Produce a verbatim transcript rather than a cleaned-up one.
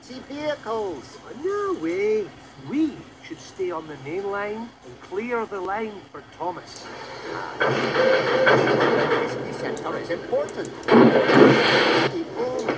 empty vehicles. No way. We should stay on the main line and clear the line for Thomas. The rescue center is important. People